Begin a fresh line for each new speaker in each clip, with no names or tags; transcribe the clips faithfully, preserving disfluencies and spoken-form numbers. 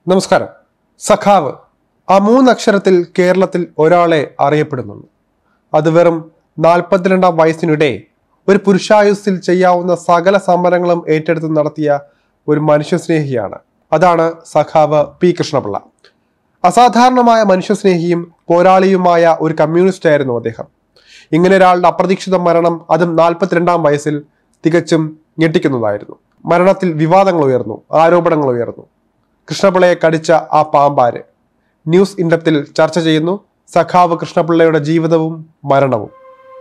നമസ്കാരം. സഖാവ് ആ മൂന്നക്ഷരത്തിൽ കേരളത്തിൽ ഒരാളെ അറിയപ്പെടുന്നുള്ളൂ. അത് വെറും നാൽപ്പത്തിരണ്ടാം വയസ്സിനിടെ ഒരു പുരുഷായുസ്സിൽ ചെയ്യാവുന്ന സകല സമരങ്ങളും ഏറ്റെടുത്ത് നടത്തിയ ഒരു മനുഷ്യസ്നേഹിയാണ്. അതാണ് സഖാവ് പി കൃഷ്ണപിള്ള. അസാധാരണമായ മനുഷ്യസ്നേഹിയും പോരാളിയുമായ ഒരു കമ്മ്യൂണിസ്റ്റ് ആയിരുന്നു അദ്ദേഹം. ഇങ്ങനെ ഒരാളുടെ അപ്രതീക്ഷിത മരണം, അതും നാൽപ്പത്തിരണ്ടാം വയസ്സിൽ, തികച്ചും ഞെട്ടിക്കുന്നതായിരുന്നു. മരണത്തിൽ വിവാദങ്ങൾ ഉയർന്നു, ആരോപണങ്ങൾ ഉയർന്നു. കൃഷ്ണപിള്ളയെ കടിച്ച ആ പാമ്പാര്. ന്യൂസ് ഇൻഡപ്തിൽ ചർച്ച ചെയ്യുന്നു സഖാവ് കൃഷ്ണപിള്ളയുടെ ജീവിതവും മരണവും.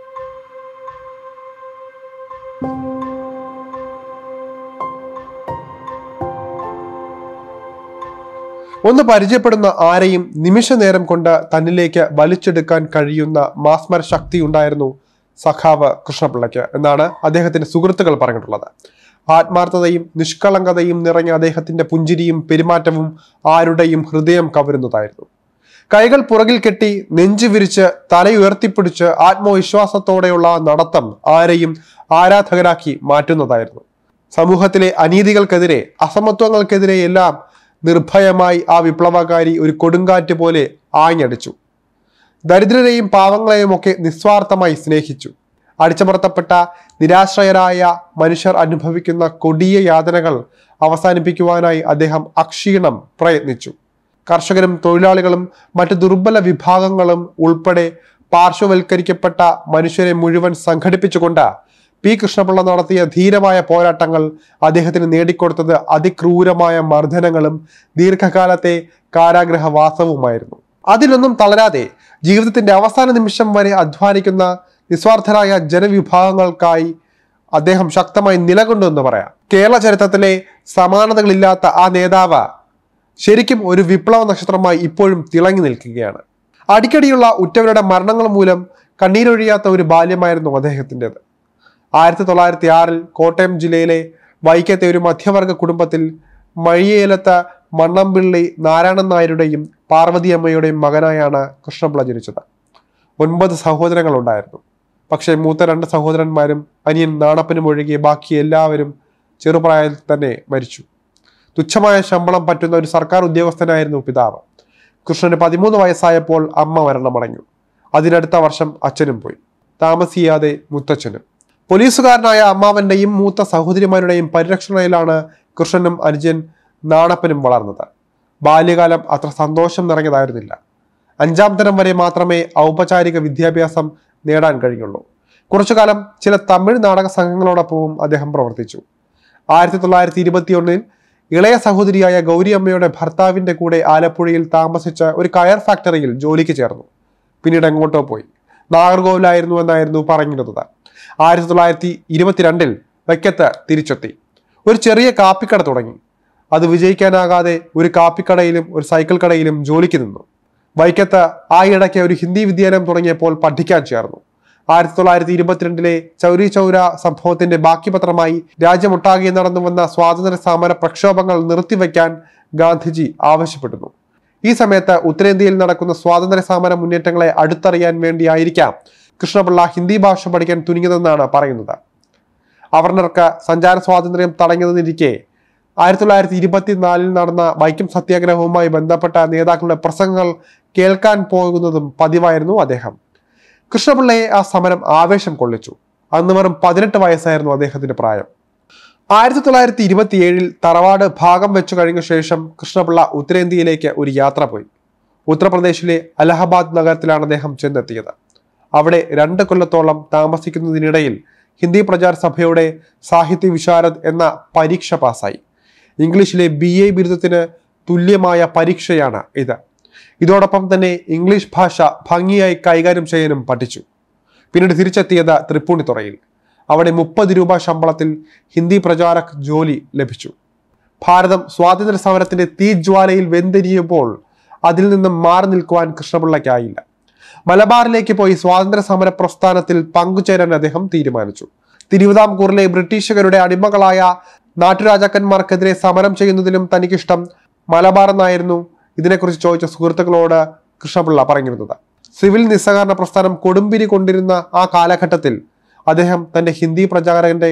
ഒന്ന് പരിചയപ്പെടുന്ന ആരെയും നിമിഷ നേരം കൊണ്ട് തന്നിലേക്ക് വലിച്ചെടുക്കാൻ കഴിയുന്ന മാസ്മര ശക്തി ഉണ്ടായിരുന്നു സഖാവ് കൃഷ്ണപിള്ളയ്ക്ക് എന്നാണ് അദ്ദേഹത്തിന്റെ സുഹൃത്തുക്കൾ പറഞ്ഞിട്ടുള്ളത്. ആത്മാർത്ഥതയും നിഷ്കളങ്കതയും നിറഞ്ഞ അദ്ദേഹത്തിന്റെ പുഞ്ചിരിയും പെരുമാറ്റവും ആരുടെയും ഹൃദയം കവരുന്നതായിരുന്നു. കൈകൾ പുറകിൽ കെട്ടി നെഞ്ചു വിരിച്ച് തലയുയർത്തിപ്പിടിച്ച് ആത്മവിശ്വാസത്തോടെയുള്ള നടത്തം ആരെയും ആരാധകരാക്കി മാറ്റുന്നതായിരുന്നു. സമൂഹത്തിലെ അനീതികൾക്കെതിരെ, അസമത്വങ്ങൾക്കെതിരെ എല്ലാം നിർഭയമായി ആ വിപ്ലവകാരി ഒരു കൊടുങ്കാറ്റ് പോലെ ആഞ്ഞടിച്ചു. ദരിദ്രരെയും പാവങ്ങളെയും ഒക്കെ നിസ്വാർത്ഥമായി സ്നേഹിച്ചു. അടിച്ചമർത്തപ്പെട്ട നിരാശ്രയരായ മനുഷ്യർ അനുഭവിക്കുന്ന കൊടിയ യാതനകൾ അവസാനിപ്പിക്കുവാനായി അദ്ദേഹം അക്ഷീണം പ്രയത്നിച്ചു. കർഷകരും തൊഴിലാളികളും മറ്റു ദുർബല വിഭാഗങ്ങളും ഉൾപ്പെടെ പാർശ്വവൽക്കരിക്കപ്പെട്ട മനുഷ്യരെ മുഴുവൻ സംഘടിപ്പിച്ചുകൊണ്ട് പി കൃഷ്ണപിള്ള നടത്തിയ ധീരമായ പോരാട്ടങ്ങൾ അദ്ദേഹത്തിന് നേടിക്കൊടുത്തത് അതിക്രൂരമായ മർദ്ദനങ്ങളും ദീർഘകാലത്തെ കാരാഗ്രഹവാസവുമായിരുന്നു. അതിലൊന്നും തളരാതെ ജീവിതത്തിന്റെ അവസാന നിമിഷം വരെ അധ്വാനിക്കുന്ന നിസ്വാർത്ഥരായ ജനവിഭാഗങ്ങൾക്കായി അദ്ദേഹം ശക്തമായി നിലകൊണ്ടു എന്ന് പറയാം. കേരള ചരിത്രത്തിലെ സമാനതകളില്ലാത്ത ആ നേതാവ് ശരിക്കും ഒരു വിപ്ലവ നക്ഷത്രമായി ഇപ്പോഴും തിളങ്ങി നിൽക്കുകയാണ്. അടിക്കടിയുള്ള ഉറ്റവരുടെ മരണങ്ങൾ മൂലം കണ്ണീരൊഴിയാത്ത ഒരു ബാല്യമായിരുന്നു അദ്ദേഹത്തിൻ്റെത്. ആയിരത്തി തൊള്ളായിരത്തി ആറിൽ കോട്ടയം ജില്ലയിലെ വൈക്കത്തെ ഒരു മധ്യവർഗ കുടുംബത്തിൽ മഴിയേലത്ത് മണ്ണമ്പിള്ളി നാരായണൻ നായരുടെയും പാർവതി അമ്മയുടെയും മകനായാണ് കൃഷ്ണപിള്ള ജനിച്ചത്. ഒൻപത് സഹോദരങ്ങൾ ഉണ്ടായിരുന്നു. പക്ഷേ മൂത്ത രണ്ട് സഹോദരന്മാരും അനിയൻ നാണപ്പനും ഒഴികെ ബാക്കി എല്ലാവരും ചെറുപ്രായത്തിൽ തന്നെ മരിച്ചു. തുച്ഛമായ ശമ്പളം പറ്റുന്ന ഒരു സർക്കാർ ഉദ്യോഗസ്ഥനായിരുന്നു പിതാവ്. കൃഷ്ണന് പതിമൂന്ന് വയസ്സായപ്പോൾ അമ്മ മരണമടഞ്ഞു. അതിനടുത്ത വർഷം അച്ഛനും പോയി. താമസിയാതെ മുത്തച്ഛനും. പോലീസുകാരനായ അമ്മാവന്റെയും മൂത്ത സഹോദരിമാരുടെയും പരിരക്ഷണയിലാണ് കൃഷ്ണനും അനുജൻ നാണപ്പനും വളർന്നത്. ബാല്യകാലം അത്ര സന്തോഷം നിറഞ്ഞതായിരുന്നില്ല. അഞ്ചാം തരം വരെ മാത്രമേ ഔപചാരിക വിദ്യാഭ്യാസം നേടാൻ കഴിഞ്ഞുള്ളൂ. കുറച്ചു കാലം ചില തമിഴ് നാടക സംഘങ്ങളോടൊപ്പവും അദ്ദേഹം പ്രവർത്തിച്ചു. ആയിരത്തി തൊള്ളായിരത്തി ഇരുപത്തി ഒന്നിൽ ഇളയ സഹോദരിയായ ഗൗരി അമ്മയുടെ ഭർത്താവിന്റെ കൂടെ ആലപ്പുഴയിൽ താമസിച്ച ഒരു കയർ ഫാക്ടറിയിൽ ജോലിക്ക് ചേർന്നു. പിന്നീട് എങ്ങോട്ടോ പോയി. നാഗർകോവിലായിരുന്നു എന്നായിരുന്നു പറഞ്ഞിരുന്നത്. ആയിരത്തി തൊള്ളായിരത്തി ഇരുപത്തിരണ്ടിൽ വൈക്കത്ത് തിരിച്ചെത്തി. ഒരു ചെറിയ കാപ്പിക്കട തുടങ്ങി. അത് വിജയിക്കാനാകാതെ ഒരു കാപ്പിക്കടയിലും ഒരു സൈക്കിൾ കടയിലും ജോലിക്ക് നിന്നു. വൈക്കത്ത് ആ ഇടയ്ക്ക് ഒരു ഹിന്ദി വിദ്യാലയം തുടങ്ങിയപ്പോൾ പഠിക്കാൻ ചേർന്നു. ആയിരത്തി തൊള്ളായിരത്തി ഇരുപത്തിരണ്ടിലെ ചൗരി ചൗര സംഭവത്തിന്റെ ബാക്കി പത്രമായി രാജ്യമൊട്ടാകെ നടന്നു വന്ന സ്വാതന്ത്ര്യ സമര പ്രക്ഷോഭങ്ങൾ നിർത്തിവെക്കാൻ ഗാന്ധിജി ആവശ്യപ്പെടുന്നു. ഈ സമയത്ത് ഉത്തരേന്ത്യയിൽ നടക്കുന്ന സ്വാതന്ത്ര്യ സമര മുന്നേറ്റങ്ങളെ അടുത്തറിയാൻ വേണ്ടിയായിരിക്കാം കൃഷ്ണപിള്ള ഹിന്ദി ഭാഷ പഠിക്കാൻ തുനിഞ്ഞതെന്നാണ് പറയുന്നത്. അവർണർക്ക് സഞ്ചാര സ്വാതന്ത്ര്യം തടഞ്ഞതിരിക്കെ ആയിരത്തി തൊള്ളായിരത്തി ഇരുപത്തിനാലിൽ നടന്ന വൈക്കം സത്യാഗ്രഹവുമായി ബന്ധപ്പെട്ട നേതാക്കളുടെ പ്രസംഗങ്ങൾ കേൾക്കാൻ പോകുന്നതും പതിവായിരുന്നു അദ്ദേഹം. കൃഷ്ണപിള്ളയെ ആ സമരം ആവേശം കൊള്ളിച്ചു. അന്ന് വെറും പതിനെട്ട് വയസ്സായിരുന്നു അദ്ദേഹത്തിന്റെ പ്രായം. ആയിരത്തി തൊള്ളായിരത്തി ഇരുപത്തി ഏഴിൽ തറവാട് ഭാഗം വെച്ചു കഴിഞ്ഞ ശേഷം കൃഷ്ണപിള്ള ഉത്തരേന്ത്യയിലേക്ക് ഒരു യാത്ര പോയി. ഉത്തർപ്രദേശിലെ അലഹബാദ് നഗരത്തിലാണ് അദ്ദേഹം ചെന്നെത്തിയത്. അവിടെ രണ്ട് കൊല്ലത്തോളം താമസിക്കുന്നതിനിടയിൽ ഹിന്ദി പ്രചാർ സഭയുടെ സാഹിത്യ വിശാരദ് എന്ന പരീക്ഷ പാസ്സായി. ഇംഗ്ലീഷിലെ ബി എ ബിരുദത്തിന് തുല്യമായ പരീക്ഷയാണ് ഇത്. ഇതോടൊപ്പം തന്നെ ഇംഗ്ലീഷ് ഭാഷ ഭംഗിയായി കൈകാര്യം ചെയ്യാനും പഠിച്ചു. പിന്നീട് തിരിച്ചെത്തിയത് തൃപ്പൂണിത്തുറയിൽ. അവിടെ മുപ്പത് രൂപ ശമ്പളത്തിൽ ഹിന്ദി പ്രചാരക് ജോലി ലഭിച്ചു. ഭാരതം സ്വാതന്ത്ര്യ സമരത്തിന്റെ തീജ്വാലയിൽ വെന്തിരിയുമ്പോൾ അതിൽ നിന്നും മാറി നിൽക്കുവാൻ കൃഷ്ണപിള്ളയ്ക്കായില്ല. മലബാറിലേക്ക് പോയി സ്വാതന്ത്ര്യ സമര പ്രസ്ഥാനത്തിൽ പങ്കുചേരാൻ അദ്ദേഹം തീരുമാനിച്ചു. തിരുവിതാംകൂറിലെ ബ്രിട്ടീഷുകാരുടെ അടിമകളായ നാട്ടുരാജാക്കന്മാർക്കെതിരെ സമരം ചെയ്യുന്നതിലും തനിക്കിഷ്ടം മലബാർ എന്നായിരുന്നു ഇതിനെക്കുറിച്ച് ചോദിച്ച സുഹൃത്തുക്കളോട് കൃഷ്ണപിള്ള പറഞ്ഞിരുന്നത്. സിവിൽ നിസ്സഹകരണ പ്രസ്ഥാനം കൊടുമ്പിരി കൊണ്ടിരുന്ന ആ കാലഘട്ടത്തിൽ അദ്ദേഹം തന്റെ ഹിന്ദി പ്രചാരകന്റെ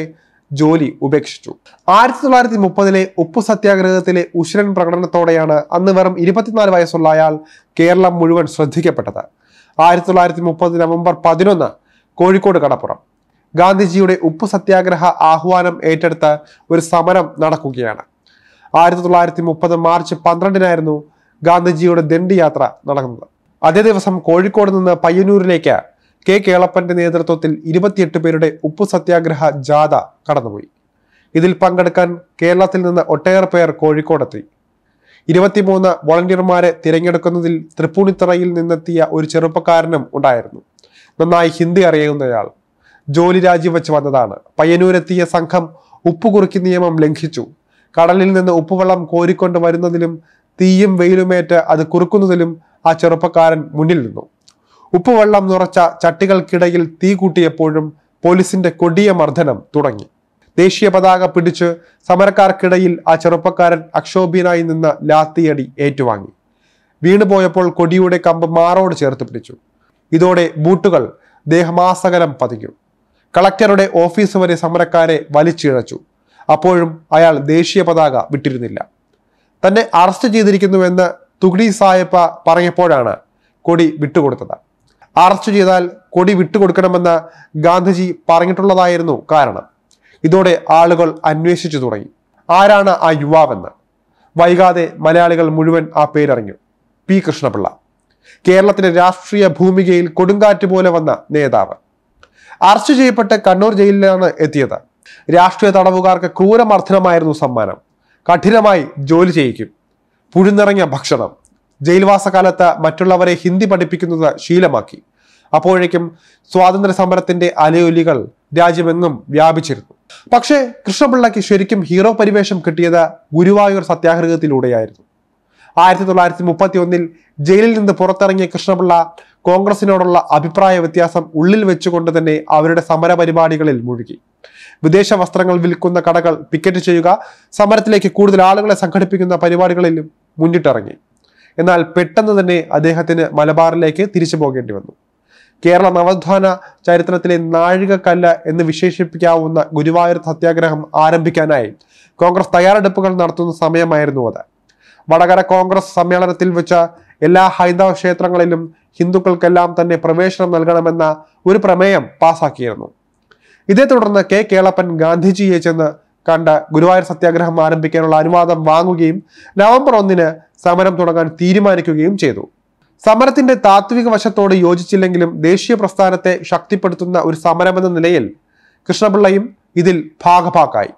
ജോലി ഉപേക്ഷിച്ചു. ആയിരത്തി തൊള്ളായിരത്തി മുപ്പതിലെ ഉപ്പു സത്യാഗ്രഹത്തിലെ ഉശിരൻ പ്രകടനത്തോടെയാണ് അന്ന് വെറും ഇരുപത്തിനാല് വയസ്സുള്ള അയാൾ കേരളം മുഴുവൻ ശ്രദ്ധിക്കപ്പെട്ടത്. ആയിരത്തി തൊള്ളായിരത്തി മുപ്പത് നവംബർ പതിനൊന്ന് കോഴിക്കോട് കടപ്പുറം ഗാന്ധിജിയുടെ ഉപ്പു സത്യാഗ്രഹ ആഹ്വാനം ഏറ്റെടുത്ത് ഒരു സമരം നടക്കുകയാണ്. ആയിരത്തി തൊള്ളായിരത്തി മുപ്പത് മാർച്ച് പന്ത്രണ്ടിനായിരുന്നു ഗാന്ധിജിയുടെ ദണ്ഡിയാത്ര നടക്കുന്നത്. അതേ ദിവസം കോഴിക്കോട് നിന്ന് പയ്യന്നൂരിലേക്ക് കെ കേളപ്പന്റെ നേതൃത്വത്തിൽ ഇരുപത്തിയെട്ട് പേരുടെ ഉപ്പു സത്യാഗ്രഹ ജാഥ കടന്നുപോയി. ഇതിൽ പങ്കെടുക്കാൻ കേരളത്തിൽ നിന്ന് ഒട്ടേറെ പേർ കോഴിക്കോടെത്തി. ഇരുപത്തിമൂന്ന് വോളണ്ടിയർമാരെ തിരഞ്ഞെടുക്കുന്നതിൽ തൃപ്പൂണിത്തറയിൽ നിന്നെത്തിയ ഒരു ചെറുപ്പക്കാരനും ഉണ്ടായിരുന്നു. നന്നായി ഹിന്ദി അറിയുന്നയാൾ. ജോലി രാജിവെച്ച് വന്നതാണ്. പയ്യന്നൂരെത്തിയ സംഘം ഉപ്പുകുറുക്കി നിയമം ലംഘിച്ചു. കടലിൽ നിന്ന് ഉപ്പുവെള്ളം കോരിക്കൊണ്ട് വരുന്നതിലും തീയും വെയിലുമേറ്റ് അത് കുറുക്കുന്നതിലും ആ ചെറുപ്പക്കാരൻ മുന്നിൽ നിന്നു. ഉപ്പുവെള്ളം നിറച്ച ചട്ടികൾക്കിടയിൽ തീ കൂട്ടിയപ്പോഴും പോലീസിന്റെ കൊടിയ മർദ്ദനം തുടങ്ങി. ദേശീയ പതാക പിടിച്ച് സമരക്കാർക്കിടയിൽ ആ ചെറുപ്പക്കാരൻ അക്ഷോഭ്യനായി നിന്ന് ലാത്തിയടി ഏറ്റുവാങ്ങി. വീണുപോയപ്പോൾ കൊടിയുടെ കമ്പ് മാറോട് ചേർത്ത് പിടിച്ചു. ഇതോടെ ബൂട്ടുകൾ ദേഹമാസകലം പതിഞ്ഞു. കളക്ടറുടെ ഓഫീസ് വരെ സമരക്കാരെ വലിച്ചിഴച്ചു. അപ്പോഴും അയാൾ ദേശീയ പതാക വിട്ടിരുന്നില്ല. തന്നെ അറസ്റ്റ് ചെയ്തിരിക്കുന്നുവെന്ന് തുഗ്ലി സായപ്പ പറഞ്ഞപ്പോഴാണ് കൊടി വിട്ടുകൊടുത്തത്. അറസ്റ്റ് ചെയ്താൽ കൊടി വിട്ടുകൊടുക്കണമെന്ന് ഗാന്ധിജി പറഞ്ഞിട്ടുള്ളതായിരുന്നു കാരണം. ഇതോടെ ആളുകൾ അന്വേഷിച്ചു തുടങ്ങി, ആരാണ് ആ യുവാവെന്ന്. വൈകാതെ മലയാളികൾ മുഴുവൻ ആ പേരറിഞ്ഞു. പി കൃഷ്ണപിള്ള. കേരളത്തിന്റെ രാഷ്ട്രീയ ഭൂമികയിൽ കൊടുങ്കാറ്റ് പോലെ വന്ന നേതാവ്. അറസ്റ്റ് ചെയ്യപ്പെട്ട് കണ്ണൂർ ജയിലിലാണ് എത്തിയത്. രാഷ്ട്രീയ തടവുകാർക്ക് ക്രൂരമർദ്ദനമായിരുന്നു സമ്മാനം. കഠിനമായി ജോലി ചെയ്യിക്കും. പുഴുന്നിറങ്ങിയ ഭക്ഷണം. ജയിൽവാസകാലത്ത് മറ്റുള്ളവരെ ഹിന്ദി പഠിപ്പിക്കുന്നത് ശീലമാക്കി. അപ്പോഴേക്കും സ്വാതന്ത്ര്യ സമരത്തിന്റെ അലയൊലികൾ രാജ്യമെങ്ങും വ്യാപിച്ചിരുന്നു. പക്ഷേ കൃഷ്ണപിള്ളയ്ക്ക് ശരിക്കും ഹീറോ പരിവേഷം കിട്ടിയത് ഗുരുവായൂർ സത്യാഗ്രഹത്തിലൂടെയായിരുന്നു. ആയിരത്തി തൊള്ളായിരത്തി മുപ്പത്തി ഒന്നിൽ ജയിലിൽ നിന്ന് പുറത്തിറങ്ങിയ കൃഷ്ണപിള്ള കോൺഗ്രസിനോടുള്ള അഭിപ്രായ വ്യത്യാസം ഉള്ളിൽ വെച്ചുകൊണ്ട് തന്നെ അവരുടെ സമര പരിപാടികളിൽ മുഴുകി. വിദേശ വസ്ത്രങ്ങൾ വിൽക്കുന്ന കടകൾ പിക്കറ്റ് ചെയ്യുക, സമരത്തിലേക്ക് കൂടുതൽ ആളുകളെ സംഘടിപ്പിക്കുന്ന പരിപാടികളിലും മുന്നിട്ടിറങ്ങി. എന്നാൽ പെട്ടെന്ന് തന്നെ അദ്ദേഹത്തിന് മലബാറിലേക്ക് തിരിച്ചു പോകേണ്ടി വന്നു. കേരള നവോത്ഥാന ചരിത്രത്തിലെ നാഴികക്കല്ല് എന്ന് വിശേഷിപ്പിക്കാവുന്ന ഗുരുവായൂർ സത്യാഗ്രഹം ആരംഭിക്കാനായി കോൺഗ്രസ് തയ്യാറെടുപ്പുകൾ നടത്തുന്ന സമയമായിരുന്നു അത്. വടകര കോൺഗ്രസ് സമ്മേളനത്തിൽ വെച്ച എല്ലാ ഹൈന്ദവ ക്ഷേത്രങ്ങളിലും ഹിന്ദുക്കൾക്കെല്ലാം തന്നെ പ്രവേശനം നൽകണമെന്ന ഒരു പ്രമേയം പാസാക്കിയിരുന്നു. ഇതേ തുടർന്ന് കെ കേളപ്പൻ ഗാന്ധിജിയെ ചെന്ന് കണ്ട് ഗുരുവായൂർ സത്യാഗ്രഹം ആരംഭിക്കാനുള്ള അനുവാദം വാങ്ങുകയും നവംബർ ഒന്നിന് സമരം തുടങ്ങാൻ തീരുമാനിക്കുകയും ചെയ്തു. സമരത്തിന്റെ താത്വിക വശത്തോട് യോജിച്ചില്ലെങ്കിലും ദേശീയ പ്രസ്ഥാനത്തെ ശക്തിപ്പെടുത്തുന്ന ഒരു സമരമെന്ന നിലയിൽ കൃഷ്ണപിള്ളയും ഇതിൽ ഭാഗഭാക്കായി.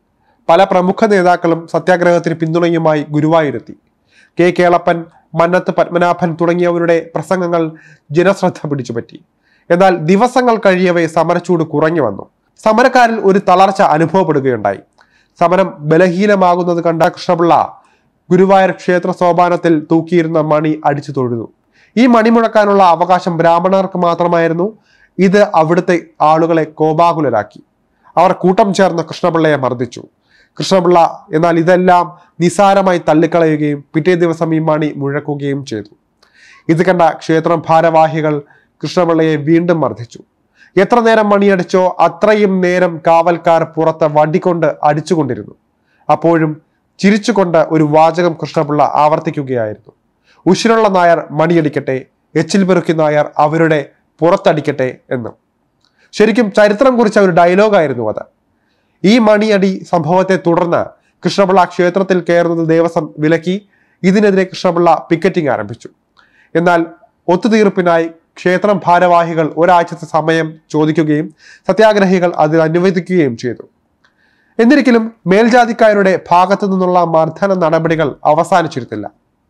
പല പ്രമുഖ നേതാക്കളും സത്യാഗ്രഹത്തിന് പിന്തുണയുമായി ഗുരുവായൂരെത്തി. കെ കേളപ്പൻ, മന്നത്ത് പത്മനാഭൻ തുടങ്ങിയവരുടെ പ്രസംഗങ്ങൾ ജനശ്രദ്ധ പിടിച്ചുപറ്റി. എന്നാൽ ദിവസങ്ങൾ കഴിയവേ സമരച്ചൂട് കുറഞ്ഞു വന്നു. സമരക്കാരിൽ ഒരു തളർച്ച അനുഭവപ്പെടുകയുണ്ടായി. സമരം ബലഹീനമാകുന്നത് കണ്ട കൃഷ്ണപിള്ള ഗുരുവായൂർ ക്ഷേത്ര സോപാനത്തിൽ തൂക്കിയിരുന്ന മണി അടിച്ചു തൊഴുതു. ഈ മണി മുഴക്കാനുള്ള അവകാശം ബ്രാഹ്മണർക്ക് മാത്രമായിരുന്നു. ഇത് അവിടുത്തെ ആളുകളെ കോപാകുലരാക്കി. അവർ കൂട്ടം ചേർന്ന് കൃഷ്ണപിള്ളയെ മർദ്ദിച്ചു. കൃഷ്ണപിള്ള എന്നാൽ ഇതെല്ലാം നിസാരമായി തള്ളിക്കളയുകയും പിറ്റേ ദിവസം ഈ മണി മുഴക്കുകയും ചെയ്തു. ഇത് കണ്ട ക്ഷേത്രം ഭാരവാഹികൾ കൃഷ്ണപിള്ളയെ വീണ്ടും മർദ്ദിച്ചു. എത്ര നേരം മണിയടിച്ചോ അത്രയും നേരം കാവൽക്കാർ പുറത്ത് വടികൊണ്ട് അടിച്ചുകൊണ്ടിരുന്നു. അപ്പോഴും ചിരിച്ചുകൊണ്ട് ഒരു വാചകം കൃഷ്ണപിള്ള ആവർത്തിക്കുകയായിരുന്നു: ഉശിരുള്ള നായർ മണിയടിക്കട്ടെ, എച്ചിൽ പെറുക്കി നായർ അവരുടെ പുറത്തടിക്കട്ടെ എന്നും. ശരിക്കും ചരിത്രം കുറിച്ച ഒരു ഡയലോഗായിരുന്നു അത്. ഈ മണിയടി സംഭവത്തെ തുടർന്ന് കൃഷ്ണപിള്ള ക്ഷേത്രത്തിൽ കയറുന്നത് ദേവസ്വം വിലക്കി. ഇതിനെതിരെ കൃഷ്ണപിള്ള പിക്കറ്റിംഗ് ആരംഭിച്ചു. എന്നാൽ ഒത്തുതീർപ്പിനായി ക്ഷേത്രം ഭാരവാഹികൾ ഒരാഴ്ചത്തെ സമയം ചോദിക്കുകയും സത്യാഗ്രഹികൾ അതിൽ അനുവദിക്കുകയും ചെയ്തു. എന്നിരിക്കലും മേൽജാതിക്കാരുടെ ഭാഗത്തു നിന്നുള്ള മർദ്ദന നടപടികൾ അവസാനിച്ചിരുന്നില്ല.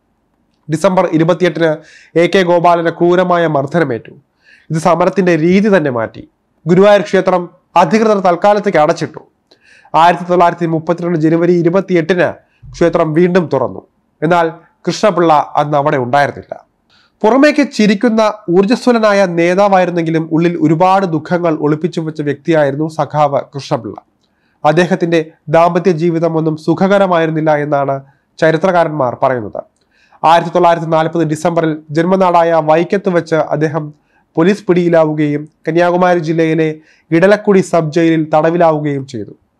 ഡിസംബർ ഇരുപത്തിയെട്ടിന് എ കെ ഗോപാലന് ക്രൂരമായ മർദ്ദനമേറ്റു. ഇത് സമരത്തിന്റെ രീതി തന്നെ മാറ്റി. ഗുരുവായൂർ ക്ഷേത്രം അധികൃതർ തൽക്കാലത്തേക്ക് അടച്ചിട്ടു. ആയിരത്തി തൊള്ളായിരത്തി മുപ്പത്തിരണ്ട് ജനുവരി ഇരുപത്തിയെട്ടിന് ക്ഷേത്രം വീണ്ടും തുറന്നു. എന്നാൽ കൃഷ്ണപിള്ള അന്ന് അവിടെ ഉണ്ടായിരുന്നില്ല. പുറമേക്ക് ചിരിക്കുന്ന ഊർജ്ജസ്വലനായ നേതാവായിരുന്നെങ്കിലും ഉള്ളിൽ ഒരുപാട് ദുഃഖങ്ങൾ ഒളിപ്പിച്ചു വെച്ച വ്യക്തിയായിരുന്നു സഖാവ് കൃഷ്ണപിള്ള. അദ്ദേഹത്തിന്റെ ദാമ്പത്യ ജീവിതം ഒന്നും സുഖകരമായിരുന്നില്ല എന്നാണ് ചരിത്രകാരന്മാർ പറയുന്നത്. ആയിരത്തി തൊള്ളായിരത്തി നാൽപ്പത് ഡിസംബറിൽ ജന്മനാടായ വൈക്കത്ത് വെച്ച് അദ്ദേഹം പോലീസ് പിടിയിലാവുകയും കന്യാകുമാരി ജില്ലയിലെ ഇടലക്കുടി സബ് ജയിലിൽ തടവിലാവുകയും ചെയ്തു.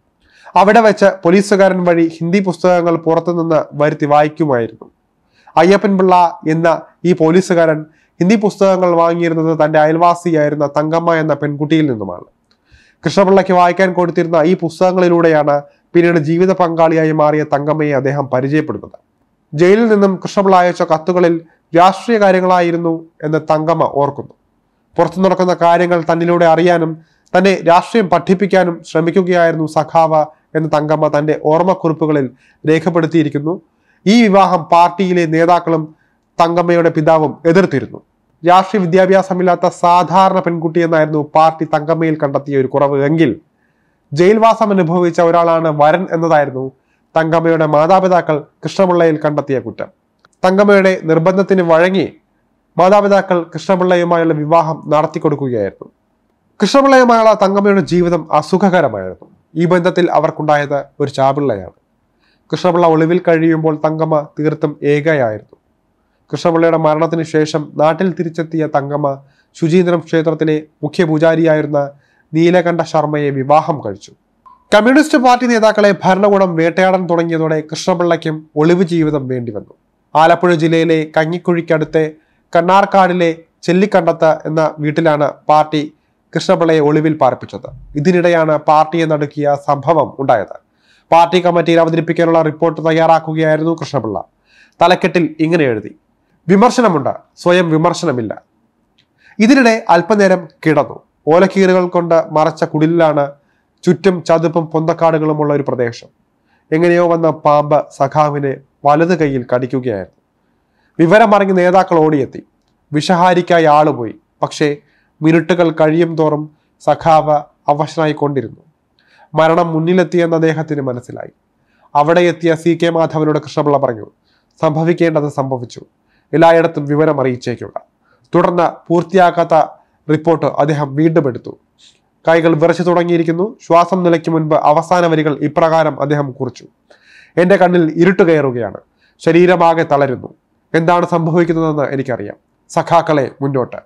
അവിടെ വെച്ച് പോലീസുകാരൻ വഴി ഹിന്ദി പുസ്തകങ്ങൾ പുറത്തുനിന്ന് വരുത്തി വായിക്കുമായിരുന്നു. അയ്യപ്പൻ പിള്ള എന്ന ഈ പോലീസുകാരൻ ഹിന്ദി പുസ്തകങ്ങൾ വാങ്ങിയിരുന്നത് തന്റെ അയൽവാസിയായിരുന്ന തങ്കമ്മ എന്ന പെൺകുട്ടിയിൽ നിന്നുമാണ്. കൃഷ്ണപിള്ളയ്ക്ക് വായിക്കാൻ കൊടുത്തിരുന്ന ഈ പുസ്തകങ്ങളിലൂടെയാണ് പിന്നീട് ജീവിത പങ്കാളിയായി മാറിയ തങ്കമ്മയെ അദ്ദേഹം പരിചയപ്പെടുന്നത്. ജയിലിൽ നിന്നും കൃഷ്ണപിള്ള അയച്ച കത്തുകളിൽ രാഷ്ട്രീയ കാര്യങ്ങളായിരുന്നു എന്ന് തങ്കമ്മ ഓർക്കുന്നു. പുറത്തു നടക്കുന്ന കാര്യങ്ങൾ തന്നിലൂടെ അറിയാനും തന്നെ രാഷ്ട്രീയം പഠിപ്പിക്കാനും ശ്രമിക്കുകയായിരുന്നു സഖാവ് എന്ന് തങ്കമ്മ തന്റെ ഓർമ്മക്കുറിപ്പുകളിൽ രേഖപ്പെടുത്തിയിരിക്കുന്നു. ഈ വിവാഹം പാർട്ടിയിലെ നേതാക്കളും തങ്കമ്മയുടെ പിതാവും എതിർത്തിരുന്നു. രാഷ്ട്രീയ വിദ്യാഭ്യാസമില്ലാത്ത സാധാരണ പെൺകുട്ടി എന്നായിരുന്നു പാർട്ടി തങ്കമ്മയിൽ കണ്ടെത്തിയ ഒരു കുറവ് എങ്കിൽ ജയിൽവാസം അനുഭവിച്ച ഒരാളാണ് വരൻ എന്നതായിരുന്നു തങ്കമ്മയുടെ മാതാപിതാക്കൾ കൃഷ്ണപിള്ളയിൽ കണ്ടെത്തിയ കുറ്റം. തങ്കമ്മയുടെ നിർബന്ധത്തിന് വഴങ്ങി മാതാപിതാക്കൾ കൃഷ്ണപിള്ളയുമായുള്ള വിവാഹം നടത്തിക്കൊടുക്കുകയായിരുന്നു. കൃഷ്ണപിള്ളയുമായുള്ള തങ്കമ്മയുടെ ജീവിതം അസുഖകരമായിരുന്നു. ഈ ബന്ധത്തിൽ അവർക്കുണ്ടായത് ഒരു ചാപിള്ളയാണ്. കൃഷ്ണപിള്ള ഒളിവിൽ കഴിയുമ്പോൾ തങ്കമ്മ തീർത്തും ഏകയായിരുന്നു. കൃഷ്ണപിള്ളയുടെ മരണത്തിന് ശേഷം നാട്ടിൽ തിരിച്ചെത്തിയ തങ്കമ്മ ശുചീന്ദ്രം ക്ഷേത്രത്തിലെ മുഖ്യ പൂജാരിയായിരുന്ന നീലകണ്ഠ ശർമ്മയെ വിവാഹം കഴിച്ചു. കമ്മ്യൂണിസ്റ്റ് പാർട്ടി നേതാക്കളെ ഭരണകൂടം വേട്ടയാടാൻ തുടങ്ങിയതോടെ കൃഷ്ണപിള്ളയ്ക്കും ഒളിവ് ജീവിതം വേണ്ടിവന്നു. ആലപ്പുഴ ജില്ലയിലെ കഞ്ഞിക്കുഴിക്കടുത്തെ കണ്ണാർക്കാടിലെ ചെല്ലിക്കണ്ടത്ത് എന്ന വീട്ടിലാണ് പാർട്ടി കൃഷ്ണപിള്ളയെ ഒളിവിൽ പാർപ്പിച്ചത്. ഇതിനിടെയാണ് പാർട്ടിയെ നടുക്കിയ സംഭവം ഉണ്ടായത്. പാർട്ടി കമ്മിറ്റിയിൽ അവതരിപ്പിക്കാനുള്ള റിപ്പോർട്ട് തയ്യാറാക്കുകയായിരുന്നു കൃഷ്ണപിള്ള. തലക്കെട്ടിൽ ഇങ്ങനെ എഴുതി: വിമർശനമുണ്ട്, സ്വയം വിമർശനമില്ല. ഇതിനിടെ അല്പനേരം കിടന്നു. ഓലക്കീറുകൾ കൊണ്ട് മറച്ച കുടിലാണ് ചുറ്റും ചതുപ്പും പൊന്തക്കാടുകളുമുള്ള ഒരു പ്രദേശം. എങ്ങനെയോ വന്ന പാമ്പ് സഖാവിനെ വലത് കൈയിൽ കടിക്കുകയായിരുന്നു. വിവരമറിഞ്ഞ് നേതാക്കൾ ഓടിയെത്തി. വിഷഹാരിക്കായി ആളുപോയി. പക്ഷേ മിനിറ്റുകൾ കഴിയും തോറും സഖാവ് അവശനായിക്കൊണ്ടിരുന്നു. മരണം മുന്നിലെത്തിയെന്ന് അദ്ദേഹത്തിന് മനസ്സിലായി. അവിടെ എത്തിയ സി കെ മാധവനോട് കൃഷ്ണപിള്ള പറഞ്ഞു: സംഭവിക്കേണ്ടത് സംഭവിച്ചു, എല്ലായിടത്തും വിവരം അറിയിച്ചേക്കുക. തുടർന്ന് പൂർത്തിയാക്കാത്ത റിപ്പോർട്ട് അദ്ദേഹം വീണ്ടും എടുത്തു. കൈകൾ വിറച്ചു തുടങ്ങിയിരിക്കുന്നു. ശ്വാസം നിലയ്ക്ക് മുൻപ് അവസാന വരികൾ ഇപ്രകാരം അദ്ദേഹം കുറിച്ചു: എന്റെ കണ്ണിൽ ഇരുട്ട് കയറുകയാണ്, ശരീരമാകെ തളരുന്നു. എന്താണ് സംഭവിക്കുന്നതെന്ന് എനിക്കറിയാം. സഖാക്കളെ മുന്നോട്ട്.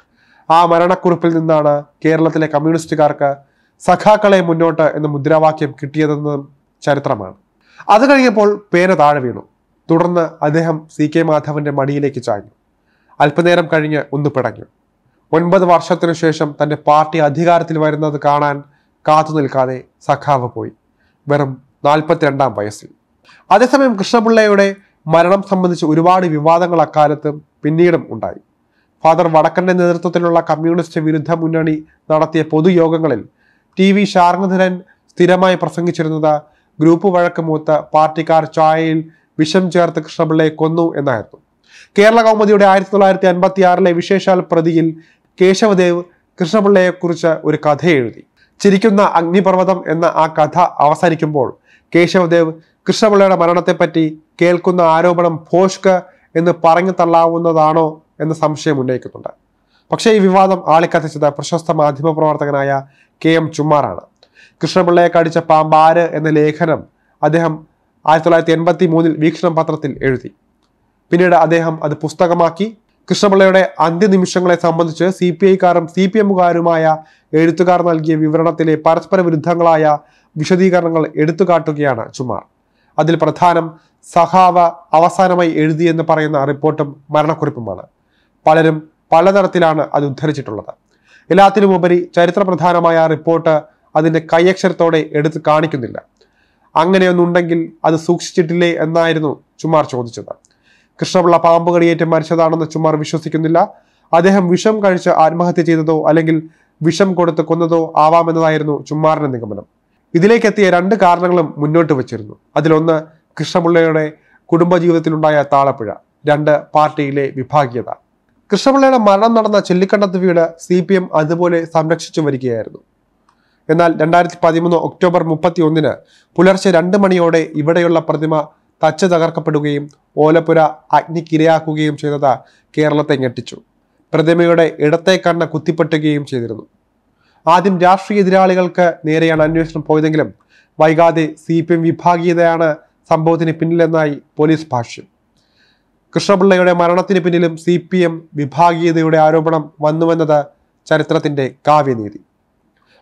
ആ മരണക്കുറിപ്പിൽ നിന്നാണ് കേരളത്തിലെ കമ്മ്യൂണിസ്റ്റുകാർക്ക് സഖാക്കളെ മുന്നോട്ട് എന്ന മുദ്രാവാക്യം കിട്ടിയതെന്നും ചരിത്രമാണ്. അത് കഴിഞ്ഞപ്പോൾ പേന താഴെ വീണു. തുടർന്ന് അദ്ദേഹം സി കെ മാധവന്റെ മടിയിലേക്ക് ചാഞ്ഞു. അല്പനേരം കഴിഞ്ഞ് ഒന്ന് പിടഞ്ഞു. ഒൻപത് വർഷത്തിനു ശേഷം തന്റെ പാർട്ടി അധികാരത്തിൽ വരുന്നത് കാണാൻ കാത്തു നിൽക്കാതെ സഖാവ് പോയി, വെറും നാൽപ്പത്തിരണ്ടാം വയസ്സിൽ. അതേസമയം കൃഷ്ണപിള്ളയുടെ മരണം സംബന്ധിച്ച് ഒരുപാട് വിവാദങ്ങൾ അക്കാലത്തും പിന്നീടും ഉണ്ടായി. ഫാദർ വടക്കന്റെ നേതൃത്വത്തിലുള്ള കമ്മ്യൂണിസ്റ്റ് വിരുദ്ധ മുന്നണി നടത്തിയ പൊതുയോഗങ്ങളിൽ ടി വി ശാർങ്ങധരൻ സ്ഥിരമായി പ്രസംഗിച്ചിരുന്നത് ഗ്രൂപ്പ് വഴക്ക് മൂത്ത് പാർട്ടിക്കാർ ചായയിൽ വിഷം ചേർത്ത് കൃഷ്ണപിള്ളയെ കൊന്നു എന്നായിരുന്നു. കേരള കൗമുദിയുടെ ആയിരത്തി തൊള്ളായിരത്തി അൻപത്തി ആറിലെ വിശേഷാൽ പ്രതിയിൽ കേശവദേവ് കൃഷ്ണപിള്ളയെ കുറിച്ച് ഒരു കഥ എഴുതി. ചിരിക്കുന്ന അഗ്നിപർവ്വതം എന്ന ആ കഥ അവസാനിക്കുമ്പോൾ കേശവദേവ് കൃഷ്ണപിള്ളയുടെ മരണത്തെപ്പറ്റി കേൾക്കുന്ന ആരോപണം ഭോഷ്ക് എന്ന് പറഞ്ഞു തള്ളാവുന്നതാണോ എന്ന സംശയം ഉന്നയിക്കുന്നുണ്ട്. പക്ഷേ ഈ വിവാദം ആളിക്കത്തിച്ചത് പ്രശസ്ത മാധ്യമ പ്രവർത്തകനായ കെ എം ചുമ്മാറാണ്. കൃഷ്ണപിള്ളയെ കടിച്ച പാമ്പാര് എന്ന ലേഖനം അദ്ദേഹം ആയിരത്തി തൊള്ളായിരത്തി എൺപത്തി മൂന്നിൽ വീക്ഷണം പത്രത്തിൽ എഴുതി. പിന്നീട് അദ്ദേഹം അത് പുസ്തകമാക്കി. കൃഷ്ണപിള്ളയുടെ അന്ത്യനിമിഷങ്ങളെ സംബന്ധിച്ച് സി പി ഐക്കാരും സി പി എമ്മുകാരുമായ എഴുത്തുകാർ നൽകിയ വിവരണത്തിലെ പരസ്പര വിരുദ്ധങ്ങളായ വിശദീകരണങ്ങൾ എടുത്തുകാട്ടുകയാണ് ചുമ്മാർ. അതിൽ പ്രധാനം സഖാവ് അവസാനമായി എഴുതിയെന്ന് പറയുന്ന റിപ്പോർട്ടും മരണക്കുറിപ്പുമാണ്. പലരും പലതരത്തിലാണ് അത് ഉദ്ധരിച്ചിട്ടുള്ളത്. എല്ലാത്തിനുമുപരി ചരിത്രപ്രധാനമായ റിപ്പോർട്ട് അതിന്റെ കൈയക്ഷരത്തോടെ എടുത്ത് കാണിക്കുന്നില്ല. അങ്ങനെയൊന്നുണ്ടെങ്കിൽ അത് സൂക്ഷിച്ചിട്ടില്ലേ എന്നായിരുന്നു ചുമ്മാർ ചോദിച്ചത്. കൃഷ്ണപിള്ള പാമ്പ് കടിയേറ്റ് മരിച്ചതാണെന്ന് ചുമ്മാർ വിശ്വസിക്കുന്നില്ല. അദ്ദേഹം വിഷം കഴിച്ച് ആത്മഹത്യ ചെയ്തതോ അല്ലെങ്കിൽ വിഷം കൊടുത്ത് കൊന്നതോ ആവാമെന്നതായിരുന്നു ചുമ്മാറിന്റെ നിഗമനം. ഇതിലേക്കെത്തിയ രണ്ട് കാരണങ്ങളും മുന്നോട്ട് വച്ചിരുന്നു. അതിലൊന്ന് കൃഷ്ണപിള്ളയുടെ കുടുംബജീവിതത്തിലുണ്ടായ താളപ്പിഴ, രണ്ട് പാർട്ടിയിലെ വിഭാഗീയത. കൃഷ്ണപിള്ളയുടെ മരണം നടന്ന ചെല്ലിക്കണ്ടത്ത് വീട് സി പി എം അതുപോലെ സംരക്ഷിച്ചു വരികയായിരുന്നു. എന്നാൽ രണ്ടായിരത്തി പതിമൂന്ന് ഒക്ടോബർ മുപ്പത്തി ഒന്നിന് പുലർച്ചെ രണ്ട് മണിയോടെ ഇവിടെയുള്ള പ്രതിമ തച്ച് തകർക്കപ്പെടുകയും ഓലപ്പുര അഗ്നിക്കിരയാക്കുകയും ചെയ്തത് കേരളത്തെ ഞെട്ടിച്ചു. പ്രതിമയുടെ ഇടത്തെ കണ്ണ് കുത്തിപ്പൊട്ടുകയും ചെയ്തിരുന്നു. ആദ്യം രാഷ്ട്രീയ എതിരാളികൾക്ക് നേരെയാണ് അന്വേഷണം പോയതെങ്കിലും വൈകാതെ സി പി എം വിഭാഗീയതയാണ് സംഭവത്തിന് പിന്നിലെന്നായി പോലീസ് ഭാഷ്യം. കൃഷ്ണപിള്ളയുടെ മരണത്തിന് പിന്നിലും സി പി എം വിഭാഗീയതയുടെ ആരോപണം വന്നുവെന്നത് ചരിത്രത്തിന്റെ കാവ്യനീതി.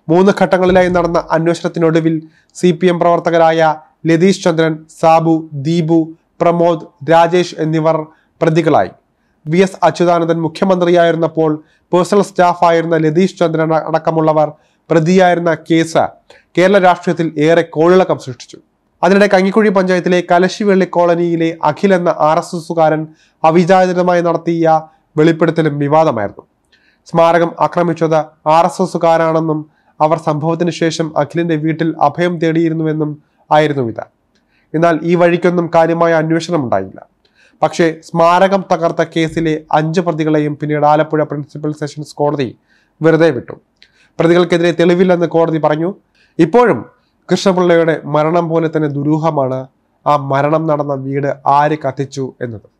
മൂന്ന് ഘട്ടങ്ങളിലായി നടന്ന അന്വേഷണത്തിനൊടുവിൽ സി പി എം പ്രവർത്തകരായ ലതീഷ് ചന്ദ്രൻ, സാബു, ദീപു, പ്രമോദ്, രാജേഷ് എന്നിവർ പ്രതികളായി. വി എസ് അച്യുതാനന്ദൻ മുഖ്യമന്ത്രിയായിരുന്നപ്പോൾ പേഴ്സണൽ സ്റ്റാഫായിരുന്ന ലതീഷ് ചന്ദ്രൻ അടക്കമുള്ളവർ പ്രതിയായിരുന്ന കേസ് കേരള രാഷ്ട്രീയത്തിൽ ഏറെ കോളിളക്കം സൃഷ്ടിച്ചു. അതിനിടെ കഞ്ഞിക്കുഴി പഞ്ചായത്തിലെ കലശിവെള്ളി കോളനിയിലെ അഖിൽ എന്ന ആർ എസ് എസുകാരൻ അവിചാരിതമായി നടത്തിയ വെളിപ്പെടുത്തലും വിവാദമായിരുന്നു. സ്മാരകം ആക്രമിച്ചത് ആർ എസ് എസുകാരാണെന്നും അവർ സംഭവത്തിന് ശേഷം അഖിലിന്റെ വീട്ടിൽ അഭയം തേടിയിരുന്നുവെന്നും ആയിരുന്നു ഇത്. എന്നാൽ ഈ വഴിക്കൊന്നും കാര്യമായ അന്വേഷണം ഉണ്ടായില്ല. പക്ഷേ സ്മാരകം തകർത്ത കേസിലെ അഞ്ച് പ്രതികളെയും പിന്നീട് ആലപ്പുഴ പ്രിൻസിപ്പൽ സെഷൻസ് കോടതി വെറുതെ വിട്ടു. പ്രതികൾക്കെതിരെ തെളിവില്ലെന്ന് കോടതി പറഞ്ഞു. ഇപ്പോഴും കൃഷ്ണപിള്ളയുടെ മരണം പോലെ തന്നെ ദുരൂഹമാണ് ആ മരണം നടന്ന വീട് ആര് കത്തിച്ചു എന്നത്.